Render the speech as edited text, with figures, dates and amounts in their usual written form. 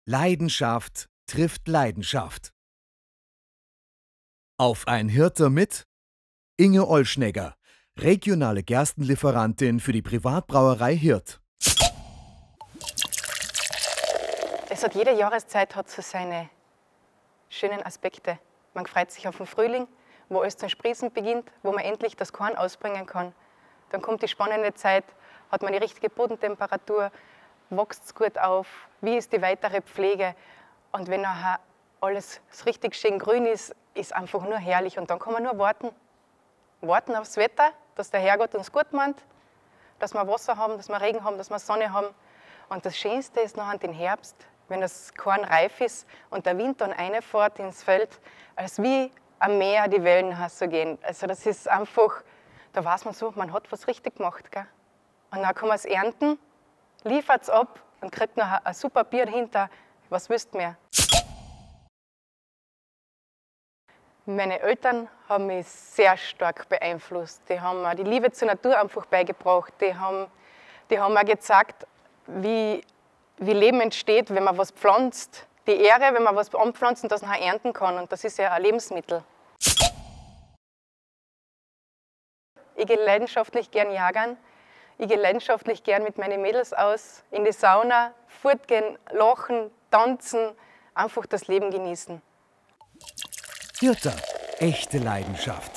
Leidenschaft trifft Leidenschaft. Auf ein Hirte mit Inge Olschnegger, regionale Gerstenlieferantin für die Privatbrauerei Hirt. Jede Jahreszeit hat so seine schönen Aspekte. Man freut sich auf den Frühling, wo alles zum Sprießen beginnt, wo man endlich das Korn ausbringen kann. Dann kommt die spannende Zeit, hat man die richtige Bodentemperatur, wächst es gut auf, wie ist die weitere Pflege. Und wenn nachher alles richtig schön grün ist, ist einfach nur herrlich. Und dann kann man nur warten. Warten aufs Wetter, dass der Herrgott uns gut meint, dass wir Wasser haben, dass wir Regen haben, dass wir Sonne haben. Und das Schönste ist nachher den Herbst, wenn das Korn reif ist und der Wind dann reinfährt ins Feld, als wie am Meer die Wellen so gehen. Also das ist einfach, da weiß man so, man hat was richtig gemacht. Gell? Und dann kann man es ernten, liefert es ab und kriegt noch ein super Bier dahinter. Was willst du mehr? Meine Eltern haben mich sehr stark beeinflusst. Die haben mir die Liebe zur Natur einfach beigebracht. Die haben mir gezeigt, wie Leben entsteht, wenn man was pflanzt. Die Ehre, wenn man was anpflanzt und das nachher ernten kann. Und das ist ja ein Lebensmittel. Ich gehe leidenschaftlich gern jagen. Ich gehe leidenschaftlich gern mit meinen Mädels aus, in die Sauna, fortgehen, lachen, tanzen, einfach das Leben genießen. Hirter, echte Leidenschaft.